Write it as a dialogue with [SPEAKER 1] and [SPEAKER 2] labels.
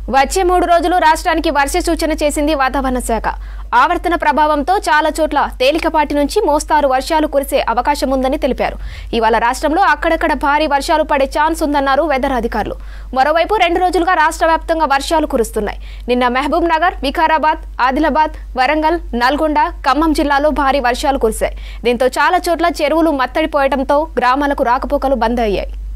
[SPEAKER 1] వచ్చే 3 రోజులు రాష్ట్రానికి వర్ష సూచన చేసింది వాతావరణ శాఖ. ఆవర్తన ప్రభావంతో చాలా చోట్ల తేలికపాటి నుంచి మోస్తారు వర్షాలు కురిసే అవకాశం ఉందని తెలిపారు. ఇవాళ రాష్ట్రంలో అక్కడక్కడ భారీ వర్షాలు పడే ఛాన్స్ ఉందన్నారు వెదర్ అధికారులు. మరోవైపు 2 రోజులుగా రాష్ట్ర వ్యాప్తంగా వర్షాలు కురుస్తున్నాయి. నిన్న మహబూబ్ నగర్, వికారాబాద్, ఆదిలాబాద్, వరంగల్, నల్గొండ, ఖమ్మం జిల్లాలో భారీ వర్షాలు కురిశాయి. దీంతో చాలా చోట్ల చెరువులు మత్తడిపోయడంతో గ్రామాలకు రాకపోకలు బంద్ అయ్యాయి.